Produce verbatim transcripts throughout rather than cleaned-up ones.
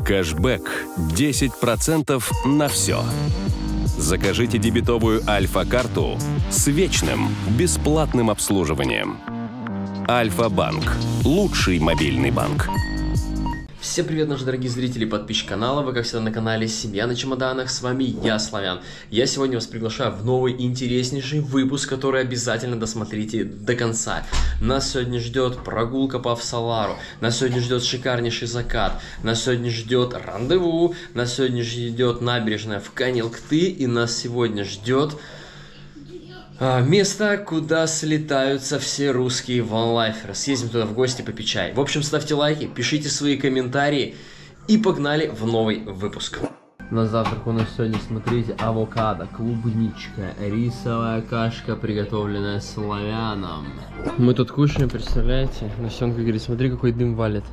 Кэшбэк десять процентов на все. Закажите дебетовую Альфа-карту с вечным бесплатным обслуживанием. Альфа-банк. Лучший мобильный банк. Всем привет, наши дорогие зрители и подписчики канала. Вы, как всегда, на канале Семья на чемоданах. С вами я, Славян. Я сегодня вас приглашаю в новый интереснейший выпуск, который обязательно досмотрите до конца. Нас сегодня ждет прогулка по Авсалару. Нас сегодня ждет шикарнейший закат. Нас сегодня ждет рандеву. Нас сегодня ждет набережная в Канилкты. И нас сегодня ждет... место, куда слетаются все русские ванлайферы. Съездим туда в гости попить чай. В общем, ставьте лайки, пишите свои комментарии. И погнали в новый выпуск. На завтрак у нас сегодня, смотрите, авокадо, клубничка, рисовая кашка, приготовленная Славяном. Мы тут кушаем, представляете? Насенка говорит, смотри, какой дым валит.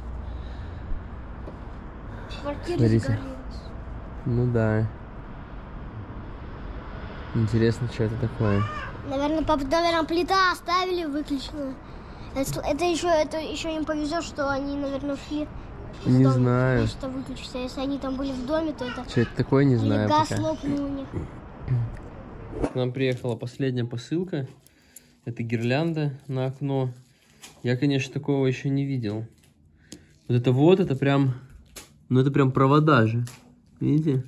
Смотрите. Ну да. Интересно, что это такое. Наверное, папа, наверное, плита оставили выключенную. Это, это еще, это еще им повезет, что они, наверное, ушли. Не знаю. Что выключится. Если они там были в доме, то это... Что это такое, не знаю. Или газ пока. лопнул у них. К нам приехала последняя посылка. Это гирлянда на окно. Я, конечно, такого еще не видел. Вот это вот, это прям... Ну, это прям провода же. Видите?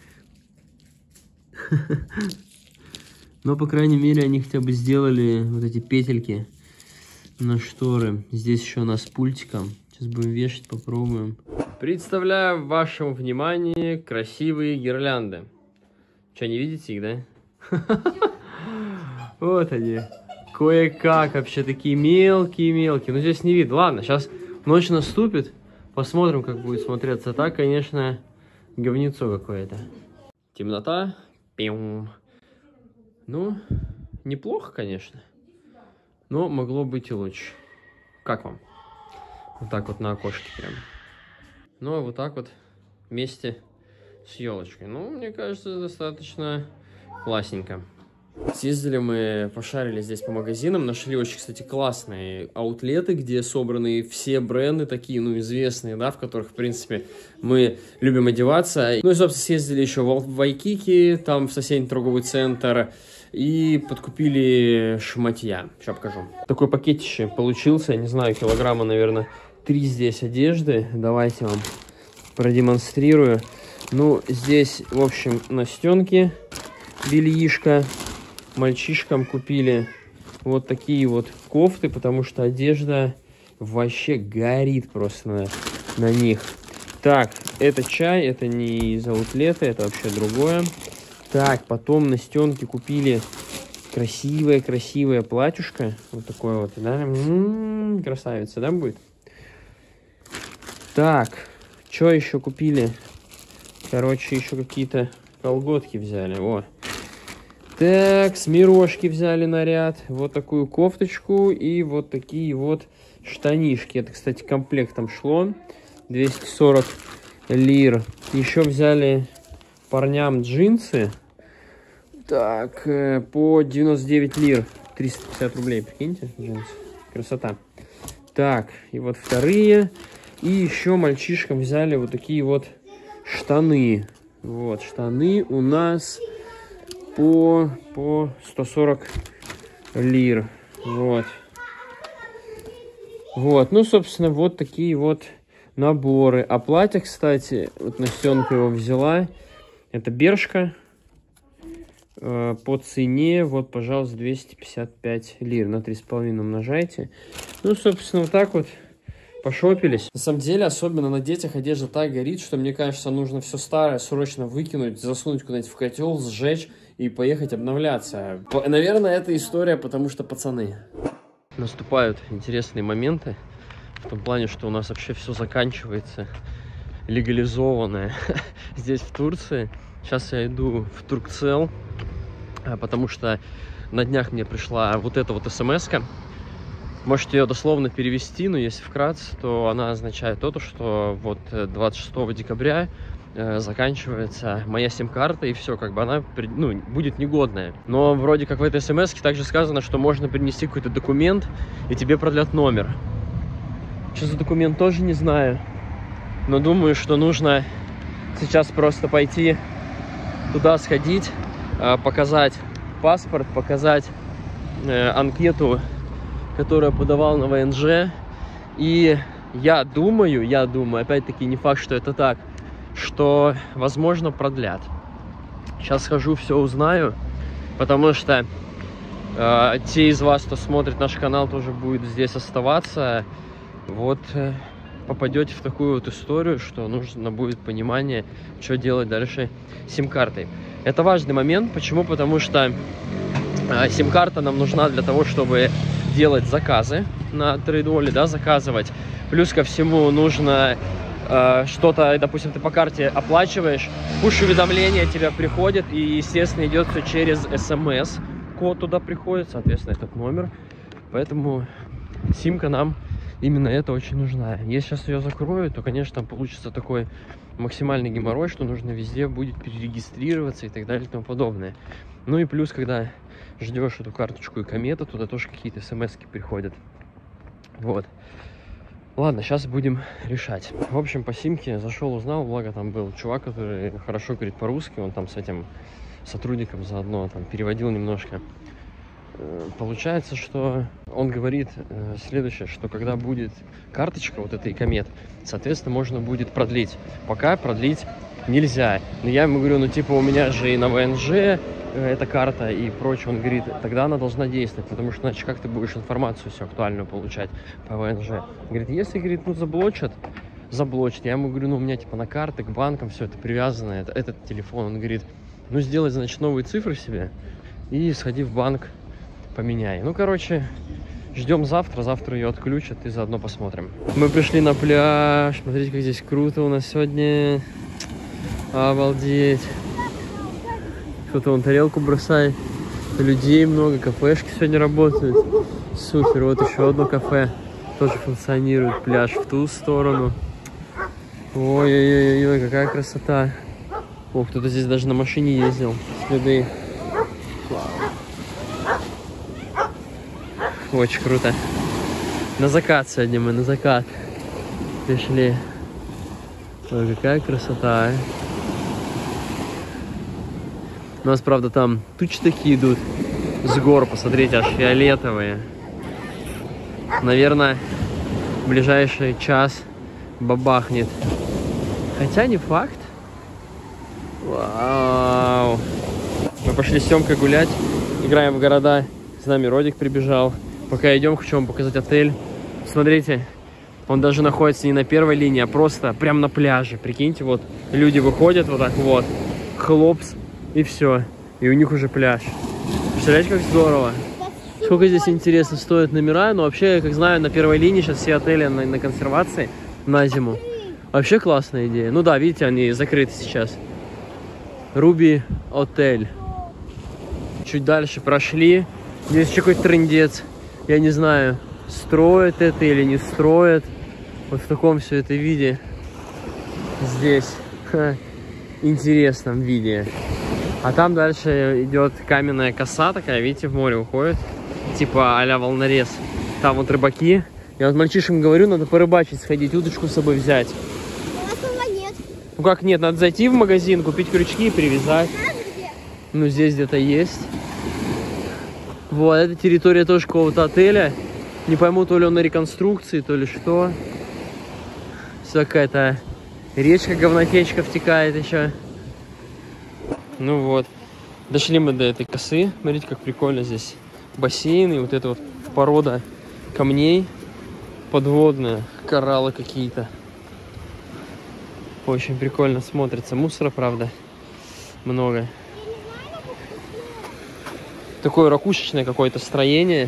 Но, по крайней мере, они хотя бы сделали вот эти петельки на шторы. Здесь еще у нас пультиком. Сейчас будем вешать, попробуем. Представляю вашему вниманию красивые гирлянды. Что, не видите их, да? Вот они. Кое-как вообще такие мелкие-мелкие. Но здесь не видно. Ладно, сейчас ночь наступит. Посмотрим, как будет смотреться. Так, конечно, говнецо какое-то. Темнота. Пиум. Ну, неплохо, конечно, но могло быть и лучше. Как вам? Вот так вот на окошке прям. Ну, а вот так вот вместе с елочкой. Ну, мне кажется, достаточно классненько. Съездили мы, пошарили здесь по магазинам, нашли очень, кстати, классные аутлеты, где собраны все бренды такие, ну, известные, да, в которых, в принципе, мы любим одеваться. Ну и, собственно, съездили еще в Вайкики, там в соседний торговый центр, и подкупили шматья. Сейчас покажу. Такой пакетище получился, я не знаю, килограмма, наверное, три здесь одежды. Давайте вам продемонстрирую. Ну, здесь, в общем, настенки, бельишко. Мальчишкам купили вот такие вот кофты, потому что одежда вообще горит просто на, на них. Так, это чай, это не из аутлета, это вообще другое. Так, потом на стенке купили красивое-красивое платьюшко. Вот такое вот, да? М-м-м, красавица, да, будет? Так, что еще купили? Короче, еще какие-то колготки взяли, о. Так, смирошки взяли наряд. Вот такую кофточку и вот такие вот штанишки. Это, кстати, комплектом шло. двести сорок лир. Еще взяли парням джинсы. Так, по девяносто девять лир. триста пятьдесят рублей, прикиньте, джинсы. Красота. Так, и вот вторые. И еще мальчишкам взяли вот такие вот штаны. Вот, штаны у нас... По, по сто сорок лир. Вот. Вот. Ну, собственно, вот такие вот наборы. А платье, кстати, вот Настенка его взяла. Это бершка. Э, по цене, вот, пожалуйста, двести пятьдесят пять лир. На три с половиной умножайте. Ну, собственно, вот так вот пошопились. На самом деле, особенно на детях одежда так горит, что, мне кажется, нужно все старое срочно выкинуть, засунуть куда-нибудь в котел, сжечь и поехать обновляться. Наверное, это история, потому что пацаны. Наступают интересные моменты. В том плане, что у нас вообще все заканчивается легализованное здесь, в Турции. Сейчас я иду в Туркцел, потому что на днях мне пришла вот эта вот смс-ка. Можете ее дословно перевести, но если вкратце, то она означает то, что вот двадцать шестого декабря э, заканчивается моя сим-карта, и все, как бы она, ну, будет негодная. Но вроде как в этой смс-ке также сказано, что можно принести какой-то документ, и тебе продлят номер. Что за документ, тоже не знаю. Но думаю, что нужно сейчас просто пойти туда, сходить, показать паспорт, показать анкету, которую я подавал на вэ эн жэ. И я думаю, я думаю, опять-таки не факт, что это так, что, возможно, продлят. Сейчас схожу, все узнаю, потому что э, те из вас, кто смотрит наш канал, тоже будет здесь оставаться. Вот э, попадете в такую вот историю, что нужно будет понимание, что делать дальше с сим-картой. Это важный момент. Почему? Потому что э, сим-карта нам нужна для того, чтобы делать заказы на трейдоле, да, заказывать. Плюс ко всему нужно э, что-то, допустим, ты по карте оплачиваешь, пуш-уведомление тебе приходит, и, естественно, идет все через эс эм эс. Код туда приходит, соответственно, этот номер. Поэтому симка нам именно это очень нужна. Если сейчас ее закрою, то, конечно, там получится такой максимальный геморрой, что нужно везде будет перерегистрироваться и так далее и тому подобное. Ну и плюс, когда ждешь эту карточку и комета, туда тоже какие-то эс эм эски приходят. Вот. Ладно, сейчас будем решать. В общем, по симке зашел, узнал, благо там был чувак, который хорошо говорит по-русски, он там с этим сотрудником заодно там переводил немножко. Получается, что он говорит э, следующее, что когда будет карточка вот этой комет, соответственно, можно будет продлить. Пока продлить нельзя. Но я ему говорю, ну типа у меня же и на вэ эн жэ э, эта карта и прочее. Он говорит, тогда она должна действовать, потому что иначе как ты будешь информацию всю актуальную получать по вэ эн жэ. Говорит, если, говорит, ну заблочат, заблочат. Я ему говорю, ну у меня типа на карты, к банкам все это привязано, это, этот телефон. Он говорит, ну сделай, значит, новые цифры себе и сходи в банк, поменяй. Ну, короче, ждем завтра. Завтра ее отключат и заодно посмотрим. Мы пришли на пляж. Смотрите, как здесь круто у нас сегодня. Обалдеть. Кто-то вон тарелку бросает. Людей много, кафешки сегодня работают. Супер. Вот еще одно кафе. Тоже функционирует. Пляж в ту сторону. Ой-ой-ой, какая красота. О, кто-то здесь даже на машине ездил. Следы. Очень круто. На закат сегодня мы, на закат пришли. Ой, какая красота, а. У нас, правда, там тучи такие идут с гор, посмотрите, аж фиолетовые. Наверное, в ближайший час бабахнет. Хотя не факт. Вау. Мы пошли с Тёмкой гулять, играем в города. С нами Родик прибежал. Пока идем, хочу вам показать отель. Смотрите, он даже находится не на первой линии, а просто прям на пляже. Прикиньте, вот люди выходят вот так вот, хлопс, и все. И у них уже пляж. Представляете, как здорово? Сколько здесь, интересно, стоят номера. Но вообще, как знаю, на первой линии сейчас все отели на, на консервации на зиму. Вообще классная идея. Ну да, видите, они закрыты сейчас. Руби отель. Чуть дальше прошли. Здесь еще какой-то трындец. Я не знаю, строят это или не строят. Вот в таком все это виде. Здесь. Ха, интересном виде. А там дальше идет каменная коса такая, видите, в море уходит. Типа а-ля волнорез. Там вот рыбаки. Я вот мальчишкам говорю, надо порыбачить, сходить, удочку с собой взять. У нас дома нет. Ну как нет, надо зайти в магазин, купить крючки и привязать. Ну здесь где-то есть. Вот, эта территория тоже какого-то отеля. Не пойму, то ли он на реконструкции, то ли что. Все какая-то речка, говнотечка втекает еще. Ну вот. Дошли мы до этой косы. Смотрите, как прикольно здесь. Бассейн и вот эта вот порода камней подводная. Кораллы какие-то. Очень прикольно смотрится. Мусора, правда, много. Такое ракушечное какое-то строение.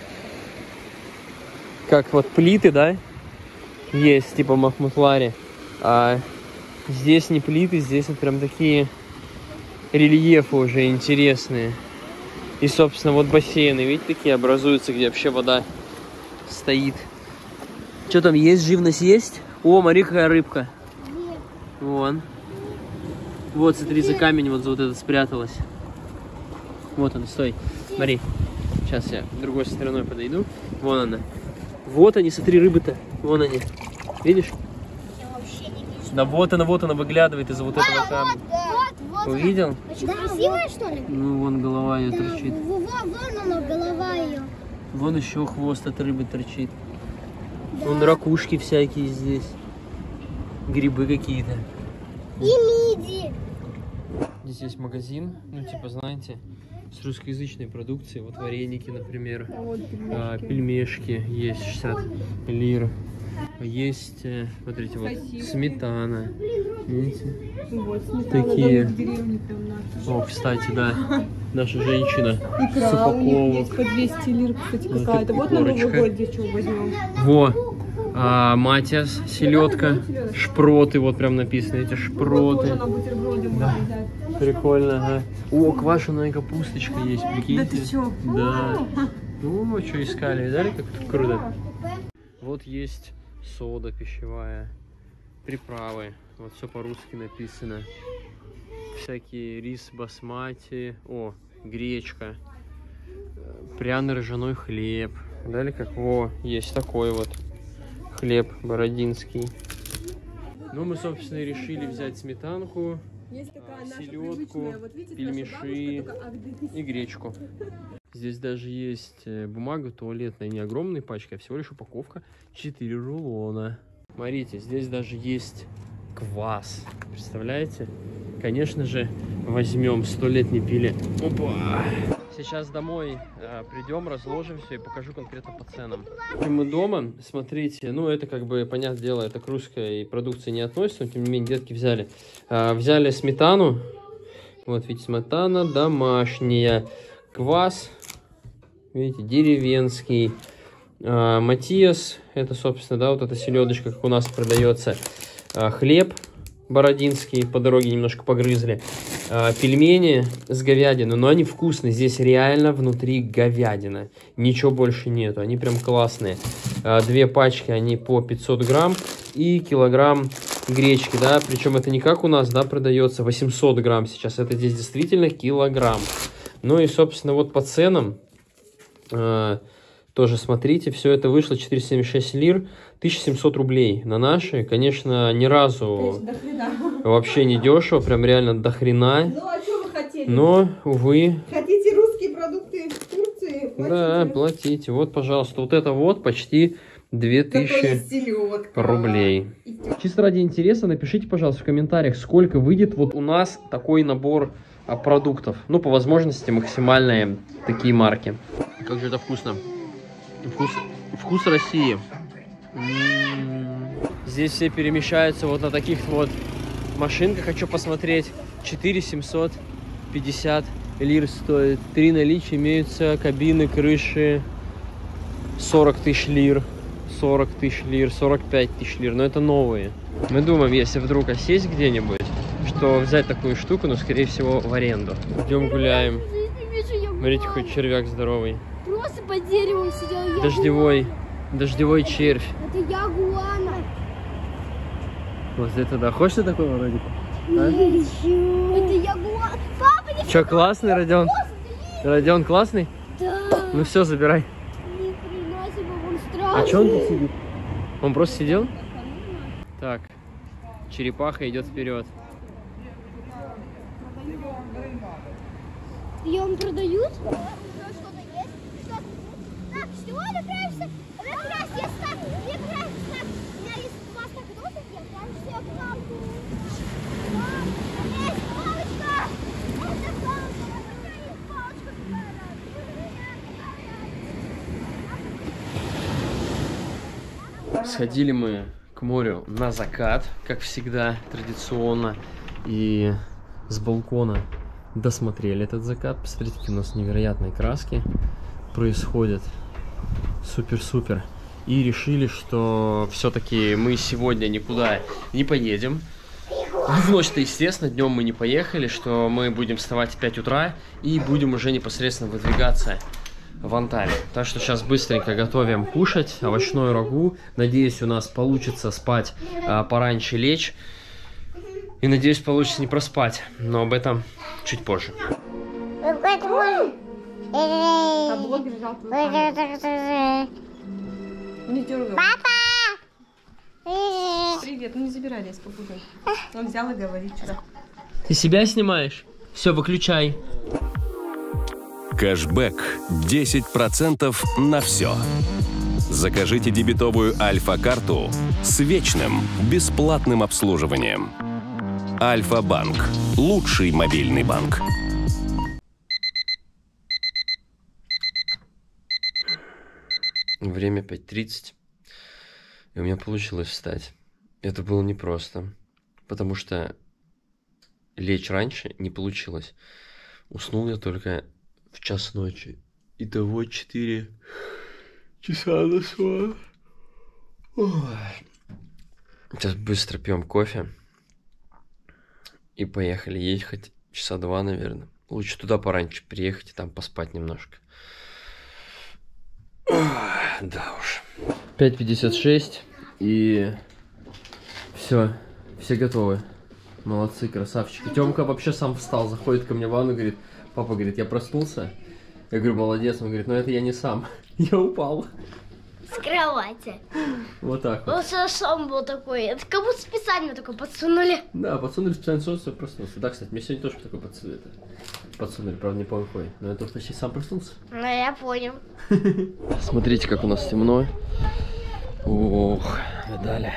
Как вот плиты, да? Есть, типа в Махмутларе. А здесь не плиты, здесь вот прям такие рельефы уже интересные. И, собственно, вот бассейны, видите, такие образуются, где вообще вода стоит. Что там, есть живность, есть? О, смотри, какая рыбка. Нет. Вон. Вот, смотри, за камень вот за вот это спряталась. Вот она, стой. Смотри. Сейчас я другой стороной подойду. Вон она. Вот они, смотри, рыбы-то. Вон они. Видишь? Я вообще не Да вот она, вот она выглядывает из-за вот этого камня. Вот, вот. Увидел? Очень красивая, что ли? Ну, вон голова ее Да, торчит. вон, вон она, голова ее. Вон еще хвост от рыбы торчит. Вон ракушки всякие здесь. Грибы какие-то. И миди. Здесь есть магазин, ну типа, знаете, с русскоязычной продукцией. Вот вареники, например. А вот пельмешки. А, пельмешки есть шестьдесят лир. Есть, э, смотрите, вот сметана. Видите? Вот, сметана Такие. там в деревне прям наша. О, кстати, да, наша женщина с Икра у них есть упаковок. по двести лир, кстати, Вот какая-то. Вот на Новый икорочка. год здесь чего возьмем. Во, а, матиас, селедка, шпроты, вот прям написано, эти Вот шпроты. тоже на бутерброде можно взять. Прикольно, ага. О, квашеная капусточка есть, прикиньте. Да ты чё? Да. Ну, что искали, видали, как тут круто? Вот есть сода пищевая, приправы, вот все по-русски написано. Всякие рис басмати, о, гречка, пряный ржаной хлеб. Видали, как? Во, есть такой вот хлеб бородинский. Ну, мы, собственно, и решили взять сметанку, Есть такая наша селедку, привычная, вот видите, пельмеши наша бабушка, только агдысь. и гречку. Здесь даже есть э, бумага туалетная, не огромная пачка, а всего лишь упаковка четыре рулона. Смотрите, здесь даже есть квас. Представляете? Конечно же, возьмем, сто лет не пили. Опа! Сейчас домой э, придем, разложим все и покажу конкретно по ценам. Мы дома, смотрите, ну это как бы, понятное дело, это к русской продукции не относится, но тем не менее детки взяли. Э, взяли сметану, вот видите, сметана домашняя, квас, видите, деревенский, э, матиас, это, собственно, да, вот эта селедочка, как у нас продается, э, хлеб бородинский, по дороге немножко погрызли, э, пельмени с говядиной, но они вкусные, здесь реально внутри говядина, ничего больше нету, они прям классные. Э, две пачки, они по пятьсот грамм и килограмм гречки, да, причем это не как у нас, да, продается восемьсот грамм сейчас, это здесь действительно килограмм. Ну и, собственно, вот по ценам, э, тоже смотрите, все это вышло четыреста семьдесят шесть лир, тысяча семьсот рублей на наши. Конечно, ни разу До хрена. вообще не дешево, прям реально до хрена. Ну, а что вы хотели? Но, увы, Хотите русские продукты в Турции? Платите. да, платите. Вот, пожалуйста, вот это вот почти две тысячи рублей. Чисто ради интереса напишите, пожалуйста, в комментариях, сколько выйдет вот у нас такой набор а, продуктов. Ну, по возможности, максимальные такие марки. Как же это вкусно. Вкус, вкус России. М-м-м. Здесь все перемещаются вот на таких вот машинках. Хочу посмотреть. четыре тысячи семьсот пятьдесят лир стоит. Три наличия имеются. Кабины, крыши. сорок тысяч лир. сорок тысяч лир. сорок пять тысяч лир. Но это новые. Мы думаем, если вдруг осесть где-нибудь, что взять такую штуку, но скорее всего в аренду. Идем гуляем. Смотрите, какой червяк здоровый. Просто под деревом сидел ягуана. Дождевой, дождевой червь. Это ягуана. Вот это да. Хочешь ты такой, Родик? А? Это ягуана. Папа, не Че, классный, Родион? Родион классный? Да. Ну все, забирай. Ни хрена себе, он страшный. А че он тут сидит? Он просто сидел? Так, черепаха идет вперед. Ее он продают? Что-то есть? Что? Так, что? Направимся. Направимся. Я ставлю. Не направимся. Так, у меня есть масло кроссов. Я направимся к вам. Да, есть палочка. Это палочка. У меня есть палочка. Сходили мы к морю на закат, как всегда, традиционно. И с балкона досмотрели этот закат. Посмотрите, какие у нас невероятные краски происходят. Супер-супер. И решили, что все-таки мы сегодня никуда не поедем. В ночь-то, естественно, днем мы не поехали, что мы будем вставать в пять утра и будем уже непосредственно выдвигаться в Анталию. Так что сейчас быстренько готовим кушать овощную рагу. Надеюсь, у нас получится спать, а, пораньше лечь. И надеюсь, получится не проспать. Но об этом чуть позже. А блогер взял твою камеру. Не дергай. Папа! Привет, ну не забирай лес, попугай. Он взял и говорит вчера. Ты себя снимаешь? Все, выключай. Кэшбэк десять процентов на все. Закажите дебетовую Альфа-карту с вечным бесплатным обслуживанием. Альфа-банк. Лучший мобильный банк. Время пять тридцать. И у меня получилось встать. Это было непросто. Потому что лечь раньше не получилось. Уснул я только в час ночи. Итого четыре часа на сон. Сейчас быстро пьем кофе. И поехали ехать часа два, наверное. Лучше туда пораньше приехать и там поспать немножко. Да уж. пять пятьдесят шесть. И все. Все готовы. Молодцы, красавчики. Тёмка вообще сам встал, заходит ко мне в ванну, говорит: папа, говорит, я проснулся. Я говорю, молодец. Он говорит, ну это я не сам. Я упал. С кровати. Вот так вот. Он сам был такой. Это как будто специально такой подсунули. Да, подсунули специально, что проснулся. Да, кстати, мне сегодня тоже такой подсунули. Подсунули, правда, не помню какой. Но я тут почти сам проснулся. Ну, я понял. Смотрите, как у нас темно. Ох, видали.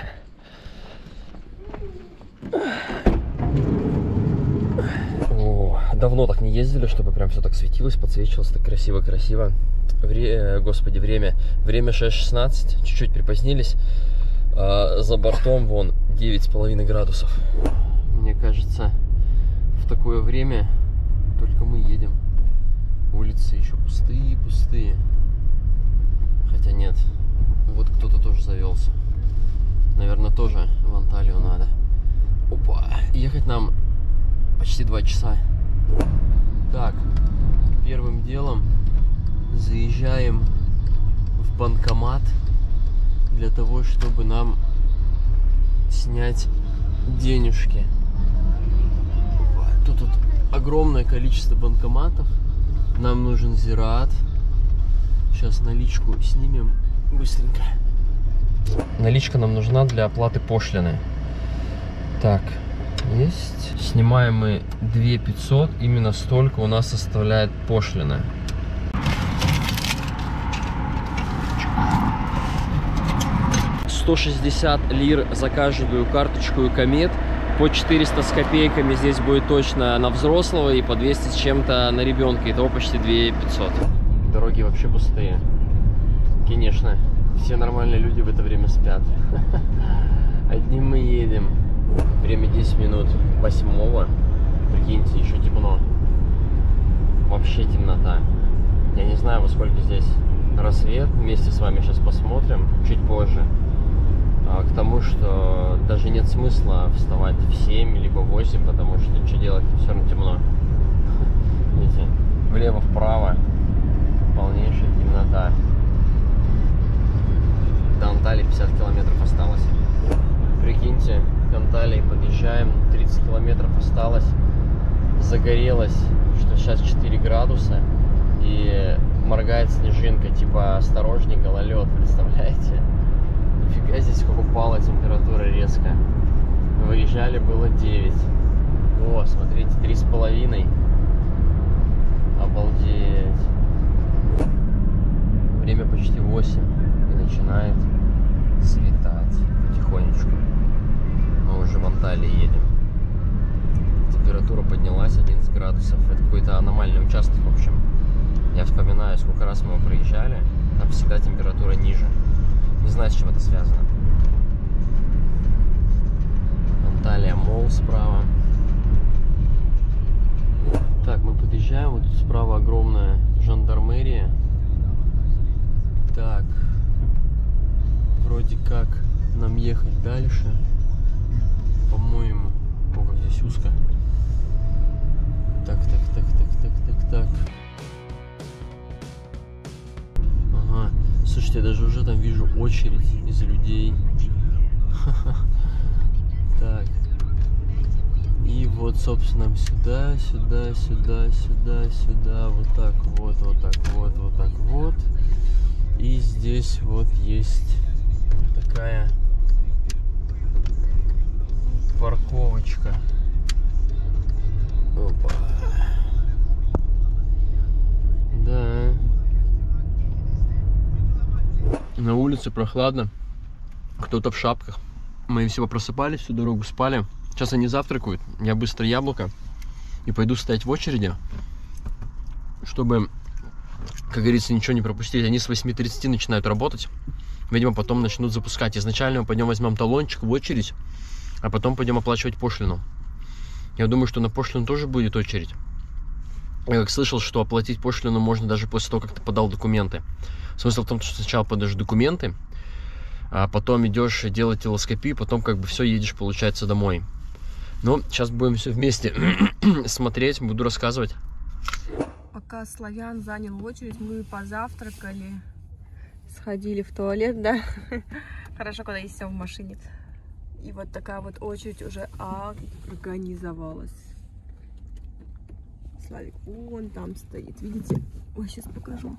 О, давно так не ездили, чтобы прям все так светилось, подсвечивалось так красиво-красиво. Вре... Господи, время. Время шесть шестнадцать, чуть-чуть припозднились. А за бортом вон девять с половиной градусов. Мне кажется, в такое время только мы едем. Улицы еще пустые-пустые. Хотя нет, вот кто-то тоже завелся. Наверное, тоже в Анталию надо. Опа, ехать нам почти два часа. Так, первым делом заезжаем в банкомат для того, чтобы нам снять денежки. Опа, тут, тут огромное количество банкоматов. Нам нужен Зират. Сейчас наличку снимем быстренько. Наличка нам нужна для оплаты пошлины. Так, есть. Снимаем мы две тысячи пятьсот. Именно столько у нас составляет пошлина. сто шестьдесят лир за каждую карточку и комет. По четыреста с копейками здесь будет точно на взрослого и по двести с чем-то на ребенка. Итого почти две тысячи пятьсот. Дороги вообще пустые. Конечно, все нормальные люди в это время спят. Одним мы едем. Время десять минут восьмого. Прикиньте, еще темно. Вообще темнота. Я не знаю, во сколько здесь рассвет. Вместе с вами сейчас посмотрим, чуть позже. А, к тому, что даже нет смысла вставать в семь либо восемь, потому что что делать, все равно темно. Видите, влево-вправо полнейшая темнота. До Анталии пятьдесят километров осталось. Прикиньте, к Анталии подъезжаем, тридцать километров осталось. Загорелось, что сейчас четыре градуса. И моргает снежинка, типа осторожней, гололед, представляете? Нифига здесь как упала температура резко. Выезжали, было девять. О, смотрите, три с половиной. Обалдеть. Время почти восемь. И начинает светать потихонечку. Мы уже в Анталии едем. Температура поднялась одиннадцать градусов. Это какой-то аномальный участок, в общем. Я вспоминаю, сколько раз мы его проезжали. Там всегда температура ниже. Не знаю, с чем это связано. Анталия Молл справа. Так, мы подъезжаем. Вот тут справа огромная жандармерия. Так. Вроде как нам ехать дальше. По-моему. О, как здесь узко. Так, так, так, так, так, так, так. Ага. Слушайте, я даже уже там вижу очередь из людей. Так. И вот, собственно, сюда, сюда, сюда, сюда, сюда. Вот так вот, вот так вот, вот так вот. И здесь вот есть такая заправочка. Опа. Да. На улице прохладно. Кто-то в шапках. Мы все просыпались, всю дорогу спали. Сейчас они завтракают. Я быстро яблоко. И пойду стоять в очереди, чтобы, как говорится, ничего не пропустить. Они с восьми тридцати начинают работать. Видимо, потом начнут запускать. Изначально мы пойдем возьмем талончик в очередь, а потом пойдем оплачивать пошлину. Я думаю, что на пошлину тоже будет очередь. Я как слышал, что оплатить пошлину можно даже после того, как ты подал документы. Смысл в том, что сначала подаешь документы, а потом идешь делать телескопию, потом как бы все, едешь, получается, домой. Ну, сейчас будем все вместе смотреть, буду рассказывать. Пока Славян занял очередь, мы позавтракали, сходили в туалет, да. Хорошо, когда есть все в машине. И вот такая вот очередь уже организовалась. Славик вон там стоит, видите? Ой, сейчас покажу.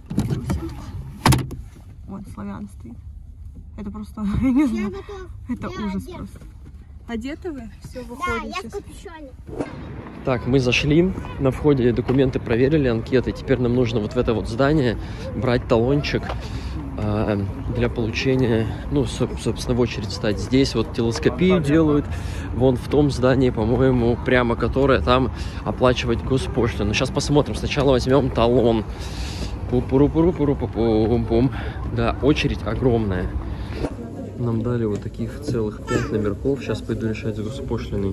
Вот Славян стоит. Это просто, я не знаю, это Я ужас одета. просто. Одеты вы? Все, Да, выходим я сейчас. в капюшоне. Так, мы зашли, на входе документы проверили, анкеты. Теперь нам нужно вот в это вот здание брать талончик э, для получения, ну, собственно, в очередь стать. Здесь вот телескопию делают, вон в том здании, по-моему, прямо которое там оплачивать госпошлину. Сейчас посмотрим, сначала возьмем талон. Пу-пуру-пуру-пуру-пу-пум-пум. Да, очередь огромная. Нам дали вот таких целых пять номерков. Сейчас пойду решать с госпошлиной.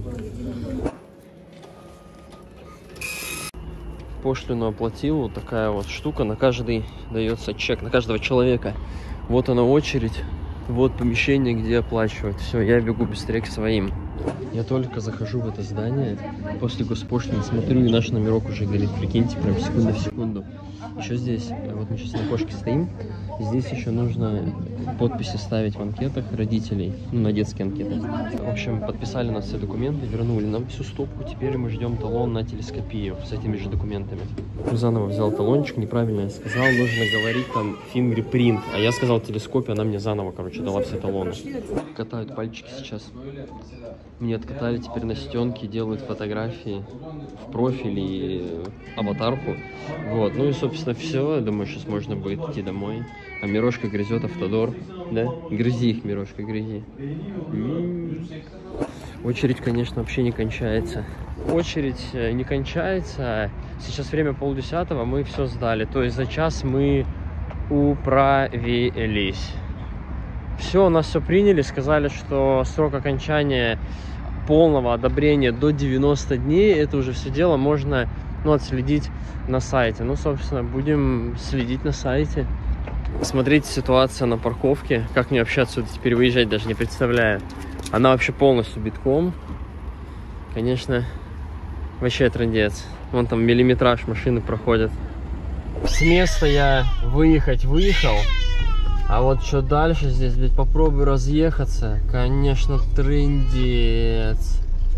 Пошлину оплатил. Вот такая вот штука. На каждый дается чек, на каждого человека. Вот она очередь. Вот помещение, где оплачивать. Все, я бегу быстрее к своим. Я только захожу в это здание. После госпошлины смотрю, и наш номерок уже горит. Прикиньте, прям секунда в секунду. Еще здесь, вот мы сейчас на окошке стоим. Здесь еще нужно подписи ставить в анкетах родителей, ну, на детские анкеты. В общем, подписали нас все документы, вернули нам всю стопку. Теперь мы ждем талон на телескопию с этими же документами. Заново взял талончик, неправильно я сказал. Нужно говорить там фингерпринт, а я сказал телескопию, она мне заново, короче, дала все талоны. Катают пальчики сейчас. Мне откатали, теперь на стенке делают фотографии в профиль и аватарку. Вот, ну и, собственно, все. Я думаю, сейчас можно будет идти домой. А Мирошка грызет автодор, да? Грызи их, Мирошка, грызи. М-м-м. Очередь, конечно, вообще не кончается. Очередь не кончается. Сейчас время полдесятого, мы все сдали. То есть за час мы управились. Все, у нас все приняли, сказали, что срок окончания полного одобрения до девяноста дней. Это уже все дело можно, ну, отследить на сайте. Ну, собственно, будем следить на сайте. Смотрите, ситуация на парковке. Как мне вообще отсюда теперь выезжать, даже не представляю. Она вообще полностью битком. Конечно, вообще трындец. Вон там миллиметраж машины проходят. С места я выехать выехал. А вот что дальше здесь, блядь, попробуй разъехаться. Конечно, трындец.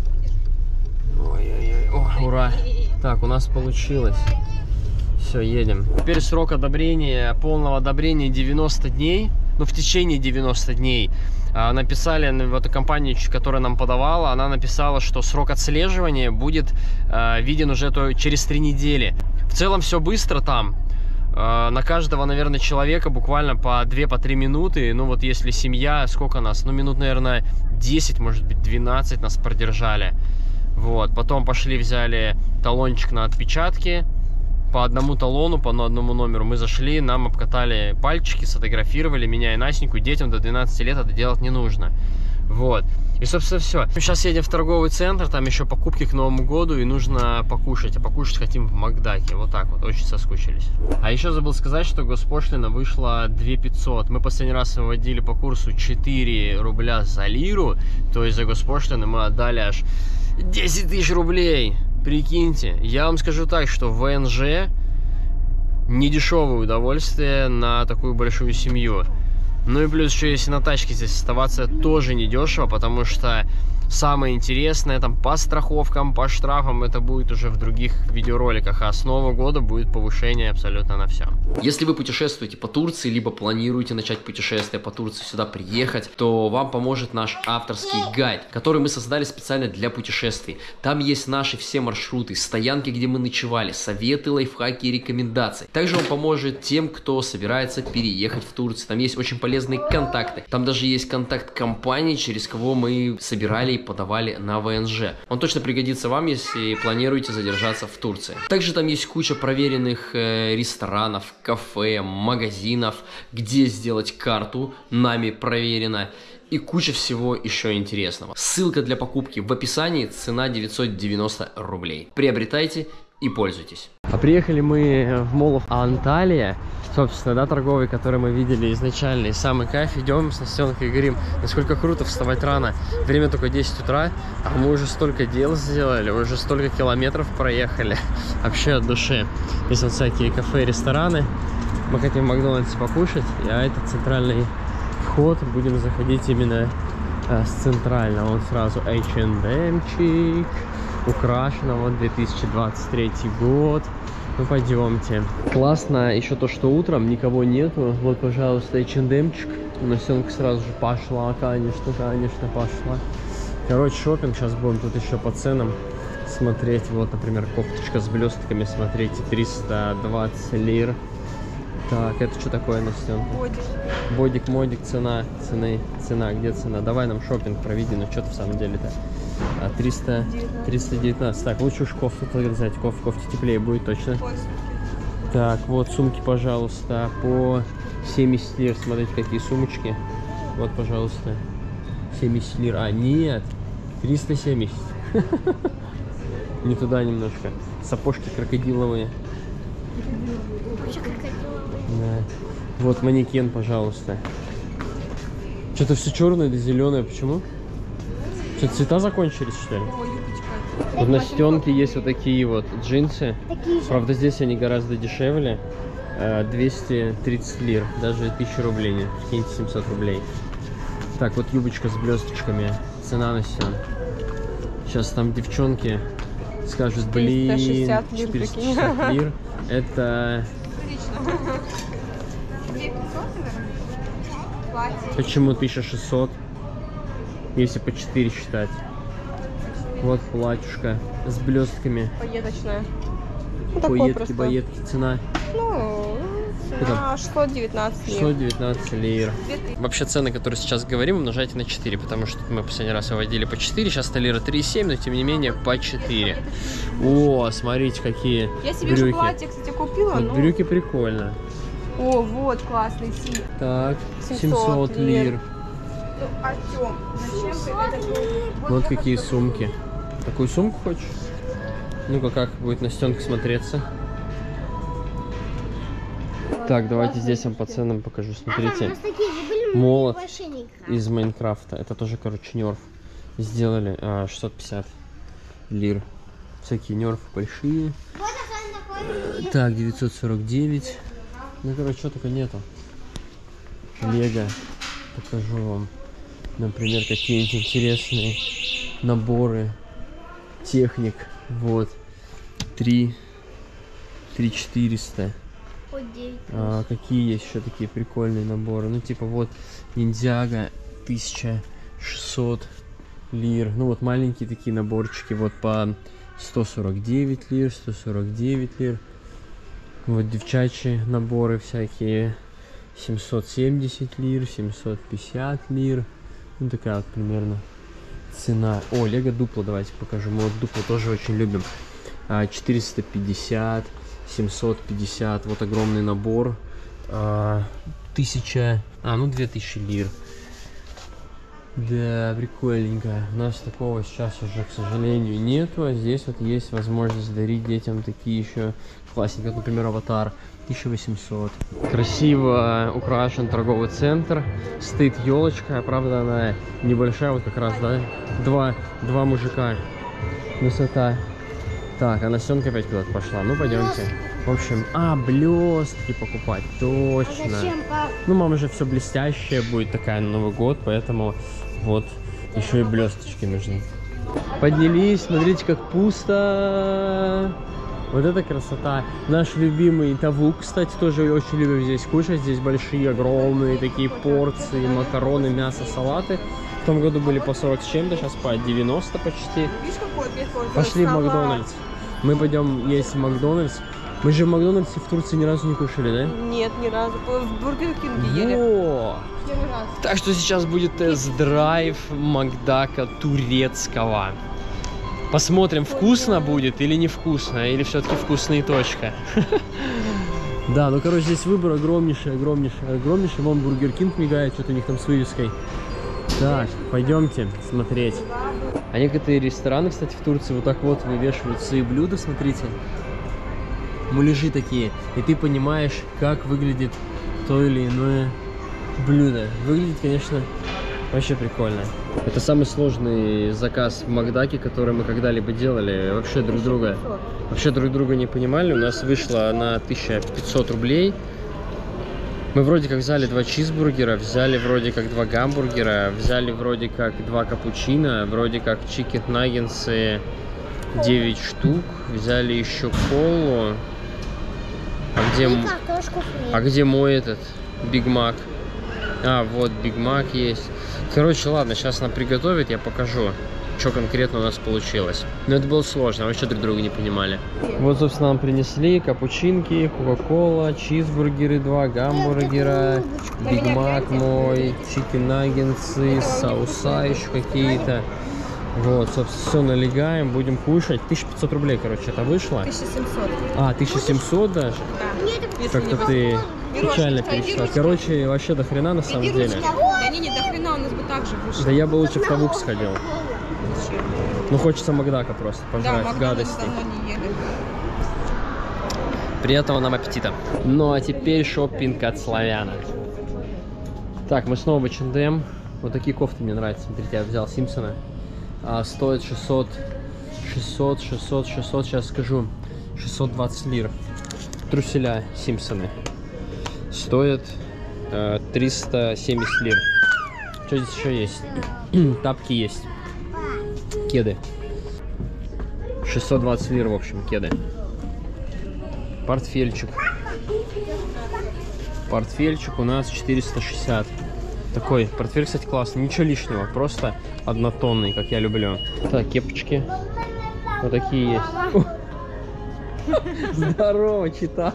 Ой-ой-ой, о, ура. Так, у нас получилось. Все, едем. Теперь срок одобрения, полного одобрения девяносто дней. Ну, в течение девяноста дней. А, написали в эту компанию, которая нам подавала, она написала, что срок отслеживания будет а, виден уже то, через три недели. В целом все быстро там. А, на каждого, наверное, человека буквально по две-три минуты. Ну, вот если семья, сколько нас? Ну, минут, наверное, десять, может быть, двенадцать нас продержали. Вот. Потом пошли, взяли талончик на отпечатки. По одному талону, по одному номеру мы зашли, нам обкатали пальчики, сфотографировали меня и Настеньку. Детям до двенадцати лет это делать не нужно. Вот. И, собственно, все. Сейчас едем в торговый центр, там еще покупки к Новому году, и нужно покушать. А покушать хотим в Макдаке. Вот так вот, очень соскучились. А еще забыл сказать, что госпошлина вышла две тысячи пятьсот. Мы последний раз выводили по курсу четыре рубля за лиру. То есть за госпошлину мы отдали аж десять тысяч рублей. Прикиньте, я вам скажу так, что ВНЖ недешевое удовольствие на такую большую семью. Ну и плюс еще, если на тачке здесь оставаться, тоже недешево, потому что Самое интересное там по страховкам, по штрафам, это будет уже в других видеороликах, а с Нового года будет повышение абсолютно на все. Если вы путешествуете по Турции, либо планируете начать путешествие по Турции, сюда приехать, то вам поможет наш авторский гайд, который мы создали специально для путешествий. Там есть наши все маршруты, стоянки, где мы ночевали, советы, лайфхаки и рекомендации. Также он поможет тем, кто собирается переехать в Турцию. Там есть очень полезные контакты. Там даже есть контакт компании, через кого мы собирали и подавали на вэ эн жэ. Он точно пригодится вам, если планируете задержаться в Турции. Также там есть куча проверенных э, ресторанов, кафе, магазинов, где сделать карту, нами проверено. И куча всего еще интересного. Ссылка для покупки в описании, цена девятьсот девяносто рублей. Приобретайте и пользуйтесь. А приехали мы в молл Анталия, собственно, да, торговый, который мы видели изначально. И самый кайф, идем с Настенкой и говорим, насколько круто вставать рано. Время только десять утра, а мы уже столько дел сделали, уже столько километров проехали. Вообще от души. Здесь вот всякие кафе, рестораны. Мы хотим в Макдональдсе покушать, а это центральный вход. Будем заходить именно а, с центрального. Вот сразу эйч энд эм-чик. Украшено, вот две тысячи двадцать третий год. Ну пойдемте. Классно еще то, что утром никого нету. Вот, пожалуйста, эйч энд эм-чик. Настенка сразу же пошла, конечно, конечно, пошла. Короче, шопинг сейчас будем тут еще по ценам смотреть. Вот, например, кофточка с блестками, смотрите, триста двадцать лир. Так, это что такое, Настенка? Бодик. Бодик, модик, цена, цены, цена, где цена? Давай нам шопинг проведи, ну что-то в самом деле-то. А, триста девятнадцать. Так, лучше уж кофту взять, кофе, кофте теплее будет точно. Так, вот сумки, пожалуйста, по семьдесят лир. Смотрите, какие сумочки. Вот, пожалуйста, семьдесят лир. А, нет, триста семьдесят. Не туда немножко. Сапожки крокодиловые. Да. Вот манекен, пожалуйста. Что-то все черное да зеленое. Почему? Что, цвета закончились, что ли? Вот на Настенке есть вот такие вот джинсы. Правда, здесь они гораздо дешевле. двести тридцать лир. Даже тысячу рублей нет. Прикиньте, семьсот рублей. Так, вот юбочка с блесточками. Цена на все. Сейчас там девчонки скажут, блин, четыреста шестьдесят лир. Это... Почему тысяча шестьсот? Если по четыре считать. Вот платьюшка с блестками. Поеточная. Ну, Поетки, боетки. Цена? Ну, цена шестьсот девятнадцать лир. шестьсот девятнадцать лир. Вообще цены, которые сейчас говорим, умножайте на четыре, потому что мы последний раз выводили по четыре, сейчас лира три и семь, но тем не менее по четыре. О, смотрите, какие Я себе брюки. же платье, кстати, купила. Вот но... брюки прикольно. О, вот, классный синий. Так, семьсот семьсот лир. лир. Ну, Артем, зачем ты это? Вот какие сумки. Такую сумку хочешь? Ну-ка, как будет Настенка смотреться? Так, давайте здесь вам по ценам покажу. Смотрите, молот из Майнкрафта. Это тоже, короче, нерф. Сделали а, шестьсот пятьдесят лир. Всякие нерфы большие. Так, девятьсот сорок девять. Ну, короче, что только нету. Лего. Покажу вам. Например, какие-нибудь интересные наборы техник. Вот. три четыреста. А, какие есть еще такие прикольные наборы? Ну, типа вот ниндзяго тысяча шестьсот лир. Ну, вот маленькие такие наборчики. Вот по сто сорок девять лир, сто сорок девять лир. Вот девчачьи наборы всякие. семьсот семьдесят лир, семьсот пятьдесят лир. Ну, такая вот примерно цена. О, Лего Дупло, давайте покажу. Мы вот Дупло тоже очень любим. четыреста пятьдесят, семьсот пятьдесят. Вот огромный набор. Тысяча, а, ну две тысячи лир. Да, прикольненько. У нас такого сейчас уже, к сожалению, нету. А здесь вот есть возможность дарить детям такие еще классненькие. Вот, например, Аватар. тысяча восемьсот. Красиво украшен торговый центр. Стоит елочка. Правда, она небольшая. Вот как раз, да? Два, два мужика. Высота. Так, а Настенка опять куда-то пошла. Ну, пойдемте. В общем, а, блестки покупать. Точно. А зачем, пап? Ну, мама же все блестящее будет такая на Новый год. Поэтому вот Еще и блесточки нужны. Поднялись, смотрите, как пусто. Вот это красота. Наш любимый тавук, кстати, тоже очень любим здесь кушать. Здесь большие, огромные такие порции, макароны, мясо, салаты. В том году были по сорок с чем-то, сейчас по девяносто почти. Пошли в Макдональдс. Мы пойдем есть в Макдональдс. Мы же в Макдональдсе в Турции ни разу не кушали, да? Нет, ни разу. В Бургер Кинге ели. Во! Так что сейчас будет тест-драйв Макдака турецкого. Посмотрим, вкусно будет или невкусно, или все-таки вкусная точка. Да, ну короче, здесь выбор огромнейший, огромнейший, огромнейший. Вон Бургер Кинг мигает, что-то у них там с вывеской. Так, пойдемте смотреть. А некоторые рестораны, кстати, в Турции вот так вот вывешивают свои блюда, смотрите. Муляжи такие, и ты понимаешь, как выглядит то или иное блюдо. Выглядит, конечно, вообще прикольно. Это самый сложный заказ в Макдаке, который мы когда-либо делали. Вообще друг друга, вообще друг друга не понимали. У нас вышло на тысячу пятьсот рублей. Мы вроде как взяли два чизбургера, взяли вроде как два гамбургера, взяли вроде как два капучино, вроде как чикен наггетсы девять штук, взяли еще колу. А где, а где мой этот Биг Мак? А, вот Биг Мак есть. Короче, ладно, сейчас нам приготовят, я покажу, что конкретно у нас получилось. Но это было сложно, вообще друг друга не понимали. Вот, собственно, нам принесли капучинки, кока-кола, чизбургеры два, гамбургера, Биг Мак мой, чикен наггетсы, соуса еще какие-то. Вот, собственно, все налегаем, будем кушать. тысяча пятьсот рублей, короче, это вышло. тысяча семьсот. А, тысяча семьсот даже? Да. Как-то ты печально перечисла. Короче, вообще до хрена на самом деле. Да не, не, до хрена у нас бы так же вышло. Да я бы лучше в Тавук сходил. Ну, хочется Макдака просто пожрать, да, гадости. Не ели. Приятного нам аппетита. Ну, а теперь шоппинг от Славяна. Так, мы снова в эйч энд эм. Вот такие кофты мне нравятся. Смотрите, я взял Симпсона. А, стоит шестьсот, шестьсот, шестьсот, шестьсот, сейчас скажу, шестьсот двадцать лир. Труселя Симпсоны стоят э, триста семьдесят лир. Что здесь еще есть? Тапки есть. Кеды. шестьсот двадцать лир, в общем, кеды. Портфельчик. Портфельчик у нас четыреста шестьдесят. Такой портфель, кстати, классный. Ничего лишнего, просто однотонный, как я люблю. Так, кепочки. Вот такие есть. Здорово, чита.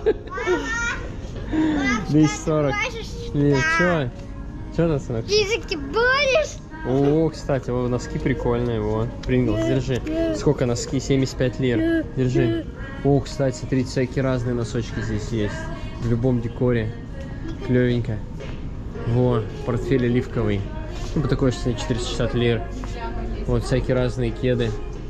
двести сорок. Нет, что? Что там, сынок? Языки борешь? О, кстати, вот носки прикольные, вот. Принглс, держи. Сколько носки? семьдесят пять лир. Держи. О, кстати, смотрите, всякие разные носочки здесь есть. В любом декоре. Клевенько. Во, портфель оливковый. Ну, по такой цене четыреста шестьдесят лир. Вот всякие разные кеды.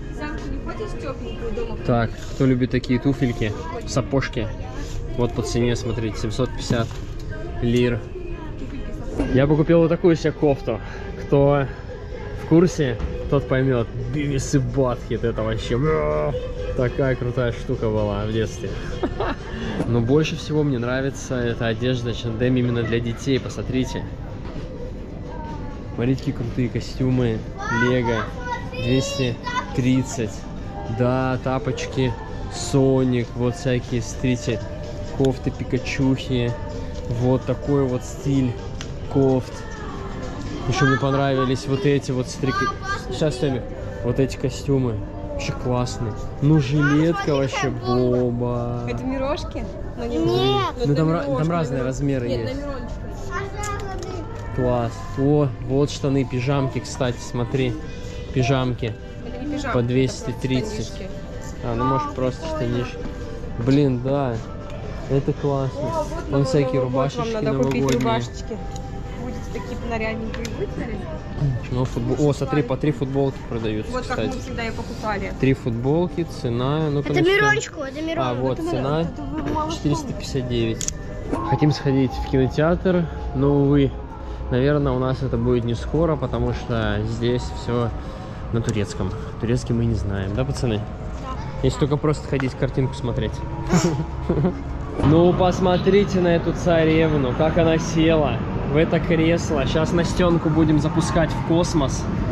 Так, кто любит такие туфельки, сапожки. Вот по цене, смотрите, семьсот пятьдесят лир. Я бы купил вот такую себе кофту. Кто в курсе, тот поймет. Бивис и Батхед, это вообще такая крутая штука была в детстве. Но больше всего мне нравится эта одежда эйч энд эм именно для детей. Посмотрите. Смотрите, какие крутые костюмы. Лего двести тридцать. Да, тапочки Соник. Вот всякие, смотрите, кофты Пикачухи. Вот такой вот стиль кофт. Еще мне понравились вот эти вот стрики. Сейчас, Томик, вот эти костюмы. Вообще классные. Ну, жилетка вообще бомба. Это мирошки? Ну, не Нет. Ну, там, там разные размеры Нет, есть. на мирончиках. Класс. О, вот штаны, пижамки, кстати, смотри. Пижамки. Это не пижамка, По двести тридцать. это просто штанишки. А, ну может просто штанишки. Блин, да. Это классно. О, вот Вон на всякие Новый год рубашечки вам надо купить новогодние. рубашечки. Будете такие нарядненькие быть. Ну, футбол... О, смотри, по три футболки продаются, Вот как кстати. мы всегда и покупали. Три футболки, цена... Ну, Это Мирончику, это Мирон. А, вот это цена Это вы мало четыреста пятьдесят девять. Хотим сходить в кинотеатр, но, увы, наверное, у нас это будет не скоро, потому что здесь все на турецком. Турецкий мы не знаем, да, пацаны? Да. Если только просто ходить картинку смотреть. Ну, посмотрите на эту царевну, как она села в это кресло. Сейчас Настенку будем запускать в космос.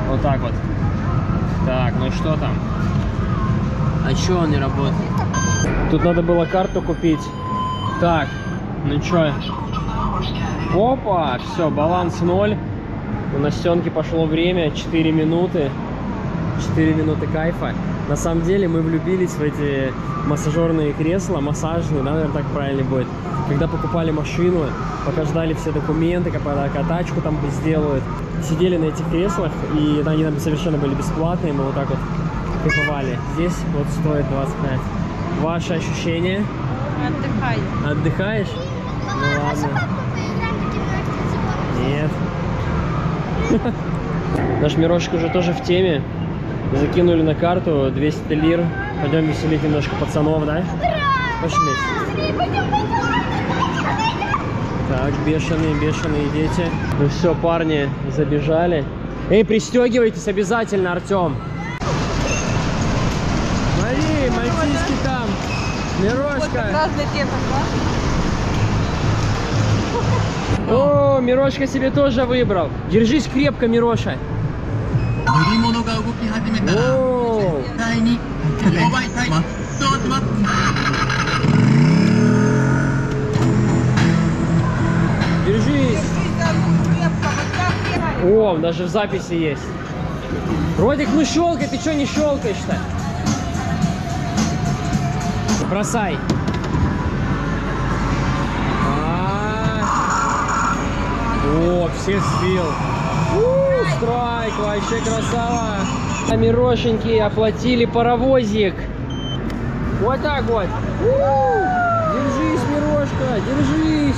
Вот так вот. Так, ну и что там? А чё он не работает? Тут надо было карту купить. Так, ну чё? Опа, все, баланс ноль. У Настенки пошло время, четыре минуты. четыре минуты кайфа. На самом деле мы влюбились в эти массажерные кресла, массажные, да, наверное, так правильно будет. Когда покупали машину, пока ждали все документы, когда катачку там сделают, сидели на этих креслах, и они там совершенно были бесплатные, мы вот так вот кайфовали. Здесь вот стоит двадцать пять. Ваши ощущения? Отдыхаю. Отдыхаешь? Ну ладно. Нет. Наш Мирошка уже тоже в теме. Закинули на карту двести лир. Пойдем веселить немножко пацанов, да? Пошли. Так, бешеные, бешеные дети. Ну все, парни, забежали. Эй, пристегивайтесь обязательно, Артем. Смотри, мальчишки там. Мирошка. О, Мирошка себе тоже выбрал. Держись крепко, Мироша. О! Держись. О, даже в записи есть. Родик, ну щелкай, ты что не щелкаешь-то? Бросай. О, все сбил. У, страйк, вообще красава. А Мирошеньки оплатили паровозик. Вот так вот. У, держись, Мирошка, держись.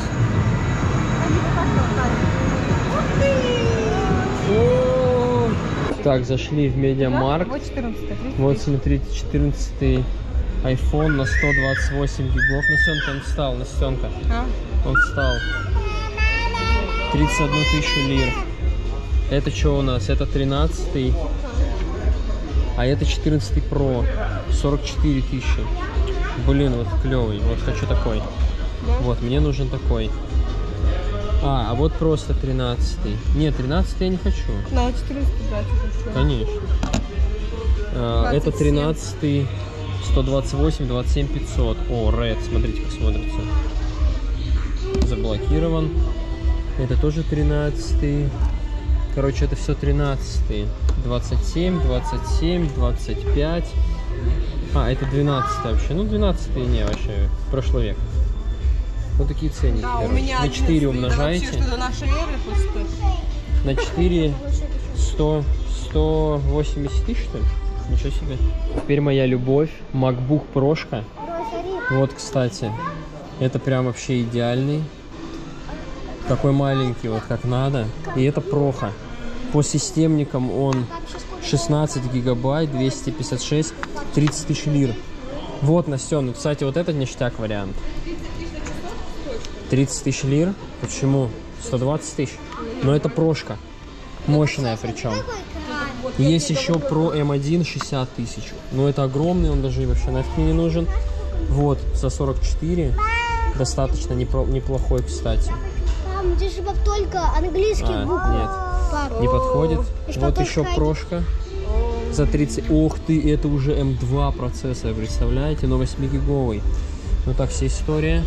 О. Так, зашли в Медиамаркт. Вот четырнадцатый. Вот, смотрите, четырнадцатый iPhone на сто двадцать восемь гигов. Настенка, он встал, Настенка. А? Он встал. тридцать одну тысячу лир. Это что у нас? Это тринадцатый. А это четырнадцатый Pro. сорок четыре тысячи. Блин, вот клевый. Вот хочу такой. Да? Вот, мне нужен такой. А, а вот просто тринадцатый. Нет, тринадцатый я не хочу. На четырнадцатый брать уже. Конечно. А, это тринадцатый. сто двадцать восемь, двадцать семь пятьсот. О, Red. Смотрите, как смотрится. Заблокирован. Это тоже тринадцатый. Короче, это все тринадцатый. двадцать семь, двадцать семь, двадцать пять. А, это двенадцатый вообще. Ну, двенадцатый не, вообще. Прошлый век. Вот такие ценники. Да, у короче. меня на четыре умножаете. Это что-то нашей эры просто. На четыре сто, сто восемьдесят тысяч, что ли? Ничего себе. Теперь моя любовь. MacBook Pro. Вот, кстати. Это прям вообще идеальный. Такой маленький, вот как надо. И это проха. По системникам он шестнадцать гигабайт, двести пятьдесят шесть, тридцать тысяч лир. Вот, Настен, ну, кстати, вот этот ништяк вариант. тридцать тысяч лир. Почему? сто двадцать тысяч. Но это прошка. Мощная причем. Есть еще Pro эм один шестьдесят тысяч. Но это огромный, он даже вообще нафиг не нужен. Вот, за сорок четыре. Достаточно неплохой, кстати. Там здесь же только английские а, буквы. Нет, Пап. не подходит. И Вот что еще таскать? прошка. За тридцать. Ох ты, это уже эм два процессор, представляете? Но восьмигиговый. Ну так, вся история.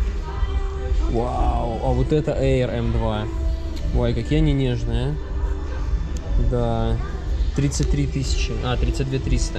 Вау, а вот это Air эм два. Ой, какие они нежные. Да. тридцать три тысячи. А, тридцать две триста.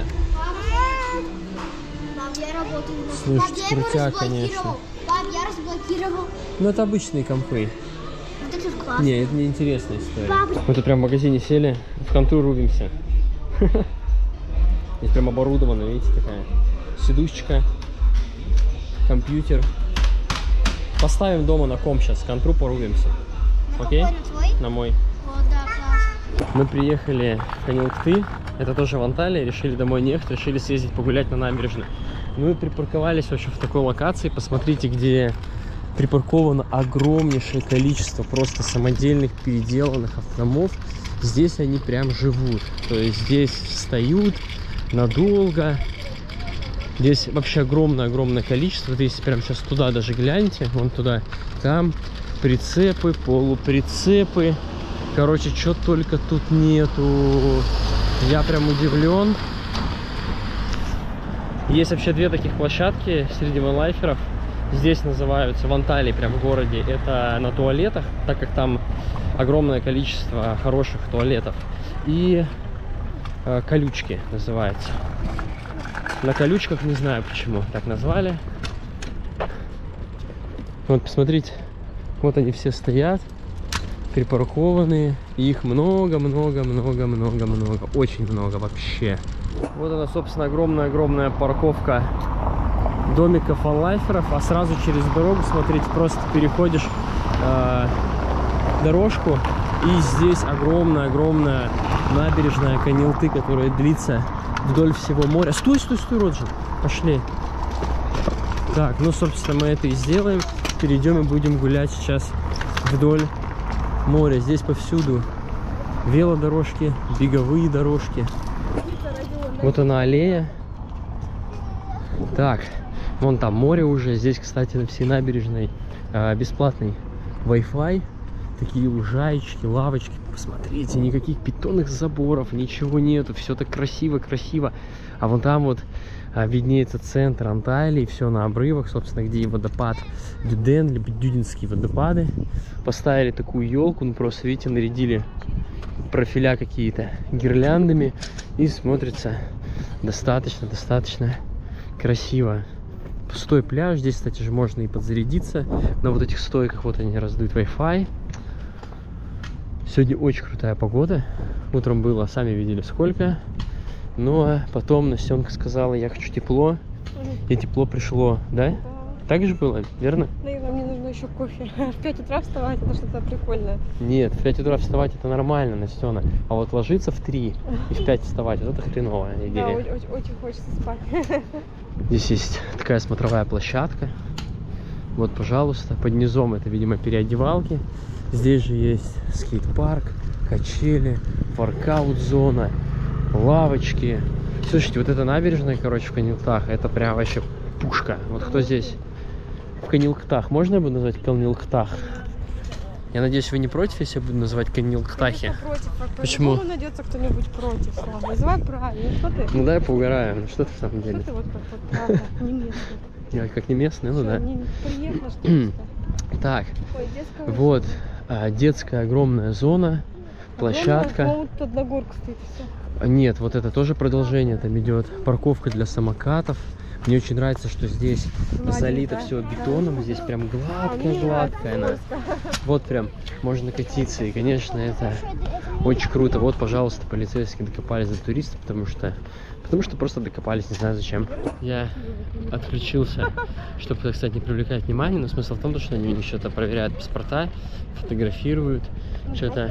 Пап, я работаю. Слушай, Пап, я его крутяк, разблокировал. конечно. Пап, я разблокировал. Ну это обычные компы. Вот это классно. Не, это не интересная история. Папа. Мы тут прям в магазине сели, в контур рубимся. Здесь прям оборудовано, видите, такая сидушечка, компьютер. Поставим дома на комп сейчас, контру порубимся. На Окей? какой, на твой? На мой. Вот, да, классно. Мы приехали в Канилкты, это тоже в Анталии, решили домой не ехать, решили съездить погулять на набережной. Мы припарковались вообще в такой локации, посмотрите, где припарковано огромнейшее количество просто самодельных переделанных автомов. Здесь они прям живут, то есть здесь встают надолго. Здесь вообще огромное-огромное количество. Вот если прям сейчас туда даже гляньте, вон туда, там прицепы, полуприцепы, Короче, что только тут нету. Я прям удивлен. Есть вообще две таких площадки среди ванлайферов. Здесь называются в Анталии, прям в городе. Это на туалетах, так как там огромное количество хороших туалетов. И э, колючки называется. На колючках не знаю почему так назвали. Вот посмотрите, вот они все стоят, припаркованные. И их много-много-много-много-много. Очень много вообще. Вот она, собственно, огромная-огромная парковка домиков ванлайферов. А сразу через дорогу, смотрите, просто переходишь э, дорожку. И здесь огромная-огромная набережная Канилты, которая длится вдоль всего моря. Стой, стой, стой, Роджин. Пошли. Так, ну, собственно, мы это и сделаем. Перейдем и будем гулять сейчас вдоль моря. Здесь повсюду велодорожки, беговые дорожки. Вот она аллея. Так, вон там море уже. Здесь, кстати, на всей набережной э, бесплатный Wi-Fi. Такие лужаечки, лавочки. Посмотрите, никаких бетонных заборов, ничего нету. Все так красиво-красиво. А вон там вот а, виднеется центр Анталии. Все на обрывах, собственно, где и водопад Дюден, либо Дюдинские водопады. Поставили такую елку. Ну, просто, видите, нарядили профиля какие-то гирляндами. И смотрится достаточно-достаточно красиво. Пустой пляж. Здесь, кстати же, можно и подзарядиться. На вот этих стойках вот они раздают Wi-Fi. Сегодня очень крутая погода. Утром было, сами видели, сколько. Ну, а потом Настенка сказала, я хочу тепло. И тепло пришло, да? Да. Так же было, верно? Наверное, мне нужно еще кофе. В пять утра вставать, это что-то прикольное. Нет, в пять утра вставать это нормально, Настена. А вот ложиться в три и в пять вставать, вот это хреновая идея. Да, очень, очень хочется спать. Здесь есть такая смотровая площадка. Вот, пожалуйста, под низом это, видимо, переодевалки. Здесь же есть скейт-парк, качели, воркаут-зона, лавочки. Слушайте, вот эта набережная, короче, в Канилктах, это прям вообще пушка. Вот кто здесь в Канилктах? Можно я буду назвать Канилктах? Я надеюсь, вы не против, если я буду называть Канилктахи? Против, а почему? Почему найдется кто-нибудь против? Слава? Называй правильно. Что ты? Ну да, я поугараю. Ну что ты в самом деле? Что ты вот как вот правда, не местный? Я как не местный, ну Всё, да. Не приехала, что ли? Так, Ой, детская вот а, детская огромная зона, площадка. Огромная, вот одна горка стоит, всё. Нет, вот это тоже продолжение там идет. Парковка для самокатов. Мне очень нравится, что здесь Молодец, залито да? все бетоном. Здесь прям А, мне гладкая-гладкая она. нравится Вот прям можно катиться. И, конечно, это очень круто. Вот, пожалуйста, полицейские докопались до туристов, потому что... Потому что просто докопались, не знаю зачем. Я отключился, чтобы, так сказать, не привлекать внимание. Но смысл в том, что они что-то проверяют паспорта, фотографируют, что-то...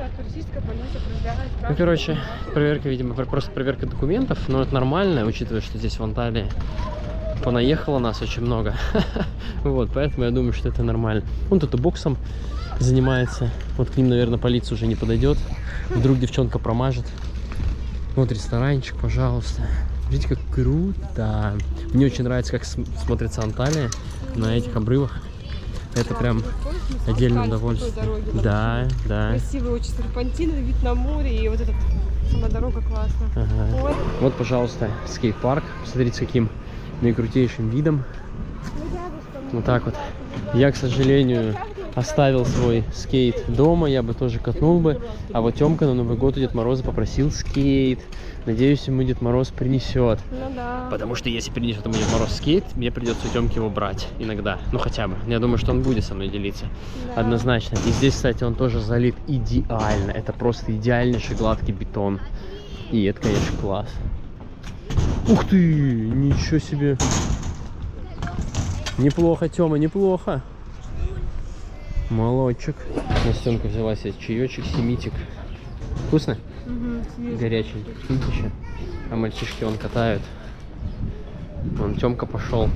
Ну, короче, проверка, видимо, просто проверка документов. Но это нормально, учитывая, что здесь в Анталии понаехало нас очень много. Вот, поэтому я думаю, что это нормально. Он тут и боксом занимается. Вот к ним, наверное, полиция уже не подойдет. Вдруг девчонка промажет. Вот ресторанчик, пожалуйста. Видите, как круто. Мне очень нравится, как смотрится Анталия на этих обрывах. Это прям отдельное удовольствие. Да, да. Красивый, очень серпантиновый вид на море, и вот эта сама дорога классная. Ага. Вот. Вот, пожалуйста, скейт-парк. Посмотрите, с каким наикрутейшим видом. Вот так вот. Я, к сожалению, оставил свой скейт дома, я бы тоже катнул бы. А вот Тёмка на Новый год у Дед Мороза попросил скейт. Надеюсь, ему Дед Мороз принесет. Ну да. Потому что если принесет ему Дед Мороз скейт, мне придется у Тёмки его брать иногда. Ну хотя бы. Я думаю, что он будет со мной делиться. Да. Однозначно. И здесь, кстати, он тоже залит идеально. Это просто идеальнейший гладкий бетон. И это, конечно, класс. Ух ты! Ничего себе! Неплохо, Тёма, неплохо. Молодчик. Настенка взяла себе чаечек, семитик. Вкусно? Угу, Горячий. Еще. А мальчишки он катают. Вон Тёмка пошел.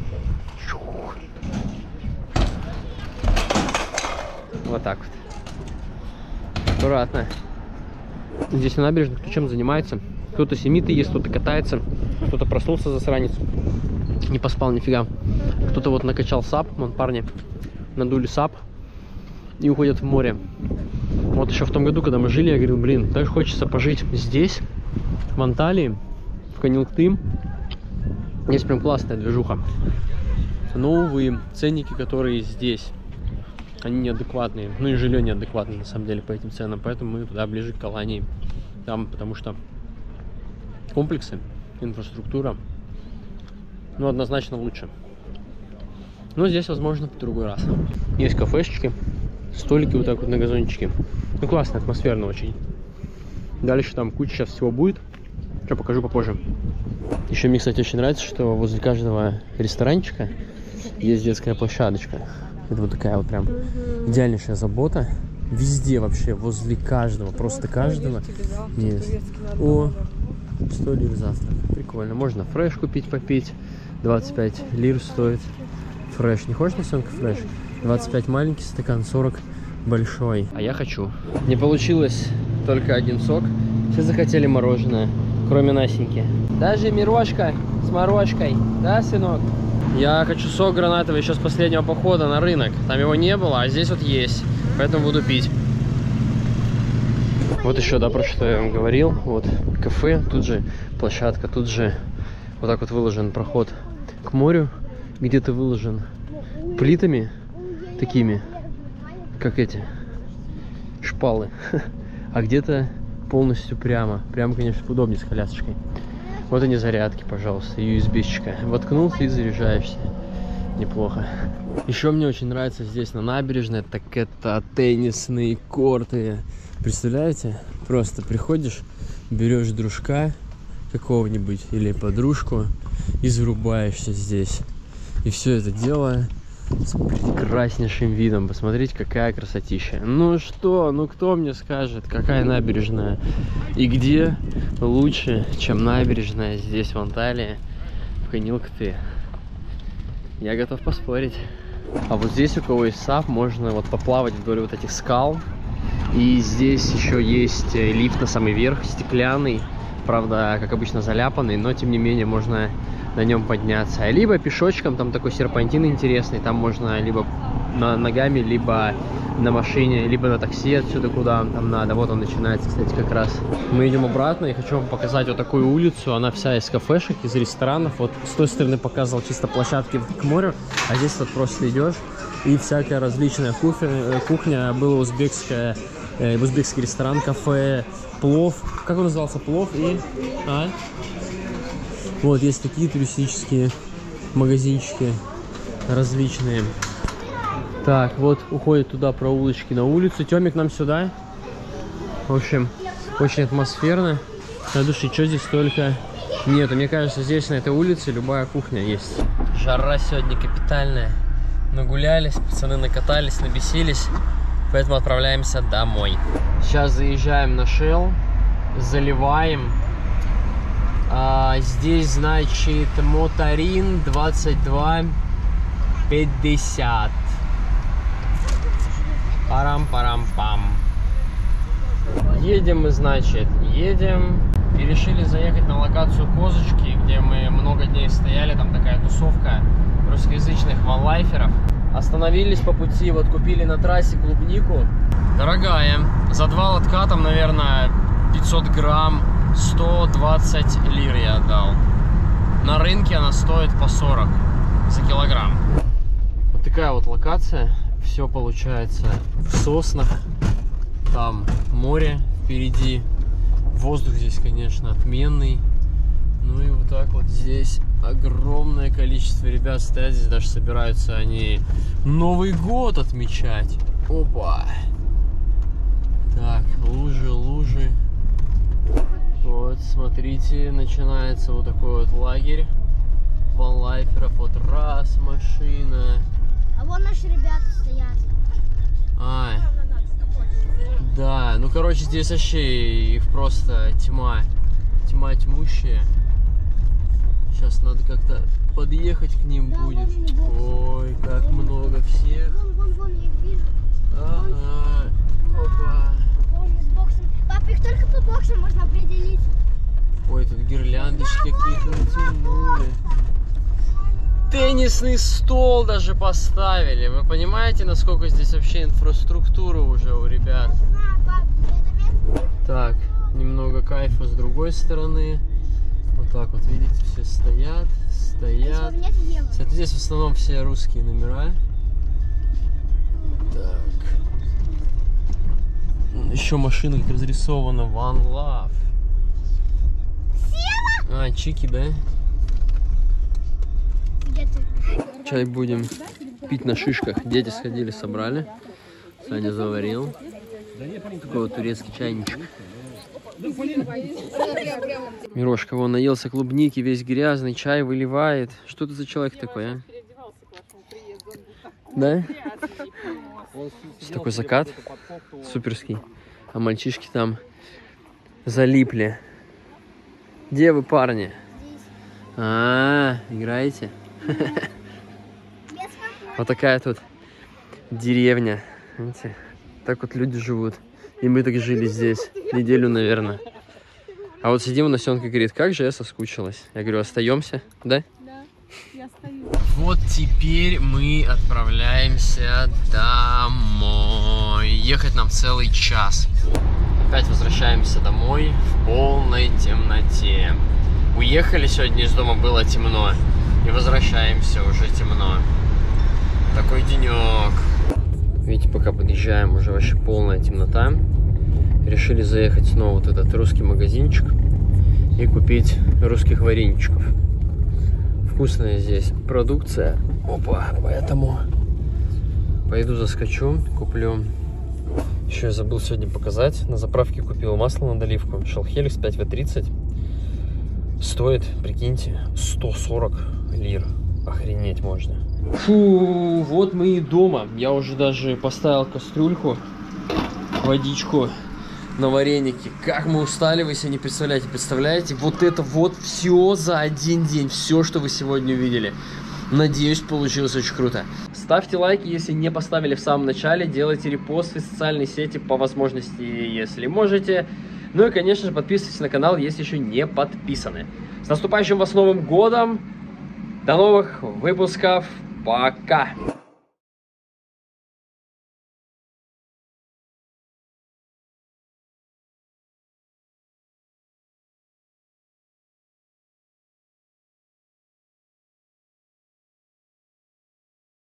Вот так вот. Аккуратно. Здесь на набережной кто чем занимается? Кто-то семиты есть, кто-то катается, кто-то проснулся засранец. Не поспал нифига. Кто-то вот накачал сап, вон парни надули сап и уходят в море. Вот еще в том году, когда мы жили, я говорил, блин, так хочется пожить здесь, в Анталии, в Канилктым. Здесь прям классная движуха. Но, увы, ценники, которые здесь, они неадекватные. Ну и жилье неадекватное, на самом деле, по этим ценам. Поэтому мы туда ближе к Алании. Там, потому что комплексы, инфраструктура, ну, однозначно лучше. Но здесь, возможно, в другой раз. Есть кафешечки, столики вот так вот на газончике. Ну, классно, атмосферно очень. Дальше там куча сейчас всего будет. Что, покажу попозже. Еще мне, кстати, очень нравится, что возле каждого ресторанчика есть детская площадочка. Это вот такая вот прям идеальнейшая забота. Везде вообще, возле каждого, просто каждого. Есть. О, сто лир завтрак. Прикольно. Можно фреш купить, попить. двадцать пять лир стоит фреш. Не хочешь, Насенка, фреш? двадцать пять маленький стакан, сорок большой. А я хочу. Не получилось только один сок. Все захотели мороженое, кроме Насеньки. Даже Мирошка с морожкой. Да, сынок? Я хочу сок гранатовый еще с последнего похода на рынок. Там его не было, а здесь вот есть. Поэтому буду пить. Вот еще, да, про что я вам говорил. Вот кафе, тут же площадка, тут же вот так вот выложен проход к морю. Где-то выложен плитами такими, как эти шпалы. А где-то полностью прямо. Прямо, конечно, удобнее с колясочкой. Вот они зарядки, пожалуйста, ю эс би-шечка. Воткнулся и заряжаешься. Неплохо. Еще мне очень нравится здесь на набережной, так это теннисные корты. Представляете? Просто приходишь, берешь дружка какого-нибудь или подружку и зарубаешься здесь. И все это дело с прекраснейшим видом. Посмотрите, какая красотища. Ну что, ну кто мне скажет, какая набережная и где лучше, чем набережная здесь в Анталии, в Канилкты? Я готов поспорить. А вот здесь, у кого есть сап, можно вот поплавать вдоль вот этих скал. И здесь еще есть лифт на самый верх, стеклянный. Правда, как обычно, заляпанный, но тем не менее можно на нем подняться. Либо пешочком, там такой серпантин интересный, там можно либо на ногами, либо на машине, либо на такси отсюда, куда там надо. Вот он начинается, кстати, как раз. Мы идем обратно, и хочу вам показать вот такую улицу. Она вся из кафешек, из ресторанов. Вот с той стороны показывал чисто площадки к морю, а здесь вот просто идешь, и всякая различная кухня. Кухня была узбекская, э, узбекский ресторан, кафе, плов. Как он назывался? Плов и... А? Вот, есть такие туристические магазинчики различные. Так, вот уходит туда проулочки на улицу. Тёмик, нам сюда. В общем, очень атмосферно. На душе, что здесь только нету. Мне кажется, здесь на этой улице любая кухня есть. Жара сегодня капитальная. Нагулялись, пацаны накатались, набесились. Поэтому отправляемся домой. Сейчас заезжаем на Shell, заливаем. А, здесь, значит, моторин двадцать два пятьдесят. Парам-парам-пам. Едем мы, значит, едем. И решили заехать на локацию Козочки, где мы много дней стояли. Там такая тусовка русскоязычных ванлайферов. Остановились по пути, вот купили на трассе клубнику. Дорогая. За два лотка там, наверное, пятьсот грамм, сто двадцать лир я отдал. На рынке она стоит по сорок за килограмм. Вот такая вот локация. Все получается в соснах. Там море впереди. Воздух здесь, конечно, отменный. Ну и вот так вот здесь огромное количество ребят стоят. Здесь даже собираются они Новый год отмечать. Опа! Так, лужи, лужи. Вот, смотрите, начинается вот такой вот лагерь ванлайферов. Вот раз машина. А вон наши ребята стоят. А, да, ну короче, здесь вообще просто тьма. Тьма тьмущая. Сейчас надо как-то подъехать к ним, да, будет. Ой, как много всех. Вон, вон, вон, я вижу. Ага, опа. Вон с боксом. Пап, их только по боксам можно определить. Ой, тут гирляндочки какие-то натянули. теннисный стол даже поставили. Вы понимаете, насколько здесь вообще инфраструктура уже у ребят? Так, немного кайфа с другой стороны. Вот так вот, видите, все стоят, стоят. Кстати, здесь в основном все русские номера. Так. Еще машина как разрисована. One Love. А, чики, да? Чай будем пить на шишках. Дети сходили, собрали. Саня заварил. Такой вот турецкий чайничек. Мирошка, вон наелся клубники, весь грязный, чай выливает. Что ты за человек такой, а? Да? Такой закат суперский. А мальчишки там залипли. Где вы, парни? А, -а, -а играете? Вот такая тут деревня. Видите? Так вот люди живут. И мы так жили здесь. Неделю, наверное. А вот сидим, у нас Сёнка говорит, как же я соскучилась. Я говорю, остаемся, да? Да, я остаюсь. Вот теперь мы отправляемся домой. Ехать нам целый час. Опять возвращаемся домой в полной темноте. Уехали сегодня из дома, было темно. И возвращаемся, уже темно. Такой денек. Видите, пока подъезжаем, уже вообще полная темнота. Решили заехать снова в вот этот русский магазинчик и купить русских вареничков. Вкусная здесь продукция. Опа, поэтому пойду заскочу, куплю. Еще я забыл сегодня показать. На заправке купил масло на доливку. Shell Helix пять вэ тридцать. Стоит, прикиньте, сто сорок лир. Охренеть можно. Фу, вот мы и дома. Я уже даже поставил кастрюльку, водичку на вареники. Как мы устали, вы себе не представляете. Представляете? Вот это вот все за один день. Все, что вы сегодня увидели. Надеюсь, получилось очень круто. Ставьте лайки, если не поставили в самом начале. Делайте репосты в социальные сети по возможности, если можете. Ну и, конечно же, подписывайтесь на канал, если еще не подписаны. С наступающим вас Новым годом! До новых выпусков! Пока!